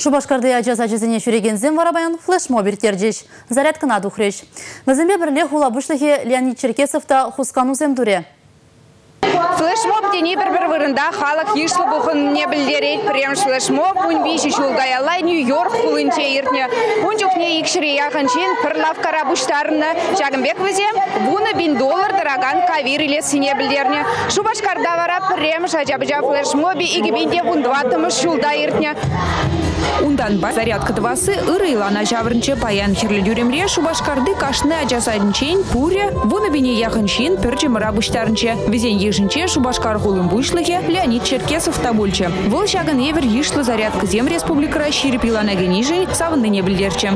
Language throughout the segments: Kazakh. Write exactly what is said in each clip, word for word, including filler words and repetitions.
Шубашкарды ажаса жезіне шүрегензен варабаян флешмобер тердеш. Зарядкына дұхреш. Візімбе бірле хулабышлығы Леонид Черкесовта хускану земдуре. Флешмоб тени бір-бір вырында халық ешлі бұқын не білдерет премш флешмоб үнбейші шулгаялай Нью-Йорк құлынче ертіне. Үнчукне екшірі яғыншен пірлав карабуштарыны жағынбек візе бұны бин доллар дыраган кавир иле сине білдеріне. Шубашкарда вара премш ажабыжа флешмоби игібенде бұндватымыш шулда ертіне. Ундан ба зарядка двасы ырылана жаврынче паян хирлі дюремре Шубашкарды кашны ажасадынчен пуре бұны біне яғыншен пірчі мырабуштарынче. Везен ежінче Шубашкар хулын бұйшлығы Леонид Черкесов табульче. Вол шагын евер ешлі зарядка зем республика расширі пилана генижей савынды не білдерче.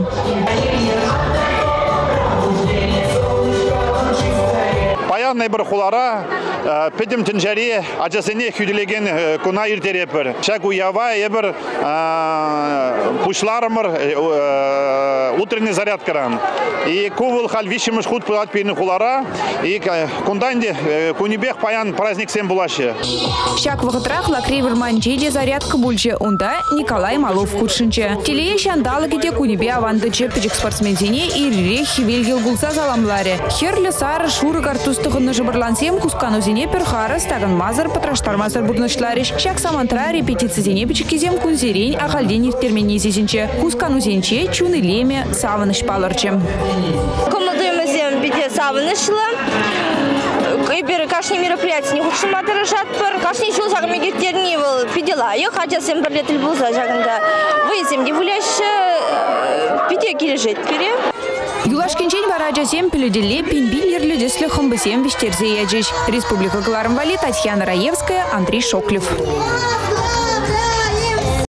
Паянный бір хулара педем тінжари ажасыне хүділеген куна иртерепір. Шак уява ебір пушларымыр утренний зарядкаран. И кувыл хал вишимыш худ пылат пейні хулара. И кунданде кунибех паян праздник сем булашы. Шак вағытрах лакривер манчеде зарядка бульче. Унда Николай Малов худшынче. Телее шандалы кеде кунибе аванды чептичек спортсмензине и рехи вельгел гулса заламларе. Херлі сары шуры картустығыны жыбырлансем кускану зене перхара стаган мазар патраштар мазар бурнышлариш. Шак самантра репетиция зене пичекизем кунзерень ахалден иртермени зезинче. Кускану зенче чуны леме савыныш паларче. Командуемызем бите савынышлы. Эбир кашни мероприятия не худшим отражат пар. Кашни шул жагым егеттерни был пидела. Я хотя сем берлетил был за жагында. Выезем девуляще пите килежет пере. Юлашкинчен вараджа сем пилюделе пинбин ерлюдесле хомбысем виштерзе яджиш. Республика Галармвали, Татьяна Раевская, Андрей Шоклев.